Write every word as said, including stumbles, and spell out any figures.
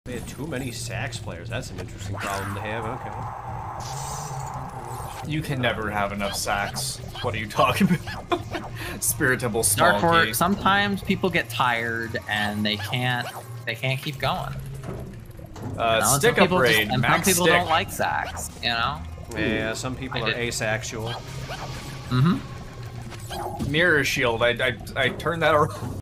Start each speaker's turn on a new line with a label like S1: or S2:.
S1: They had too many sax players. That's an interesting problem to have. Okay.
S2: You can never have enough sax. What are you talking about? Spiritable small
S3: Therefore,
S2: key.
S3: sometimes people get tired and they can't they can't keep going.
S2: Uh,
S3: You know, and
S2: stick
S3: some people
S2: upgrade.
S3: just- and
S2: Max
S3: some people
S2: stick.
S3: don't like sax, you know?
S1: Yeah, some people
S3: I
S1: are
S3: did-
S1: asexual.
S3: Mm-hmm.
S2: Mirror shield. I, I, I turned that around.